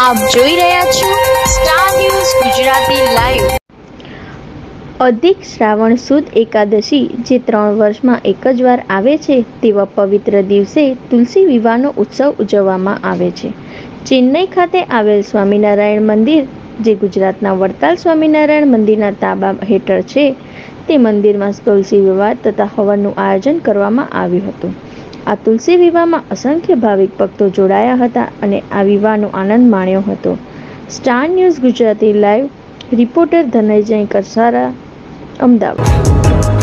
આપ જોઈ રહ્યા છો સ્ટાર ન્યૂઝ ગુજરાતી લાઈવ। અધિક શ્રાવણ સુદ એકાદશી જે 3 વર્ષમાં એક જ વાર આવે છે, તેવા પવિત્ર દિવસે તુલસી વિવાહનો ઉત્સવ ઉજવવામાં આવે છે। ચેન્નઈ ખાતે આવેલ સ્વામિનારાયણ મંદિર, જે ગુજરાતના વડતાલ સ્વામિનારાયણ મંદિરના તાબા હેઠળ છે, તે મંદિરમાં તુલસી વિવાહ તથા હવનનું આયોજન કરવામાં આવ્યું હતું। આ તુલસી વિવાહમાં અસંખ્ય ભાવિક ભક્તો જોડાયા હતા અને આ વિવાહનો આનંદ માણ્યો હતો। Star News Gujarati live reporter Dhananjay Karsara, Ahmedabad.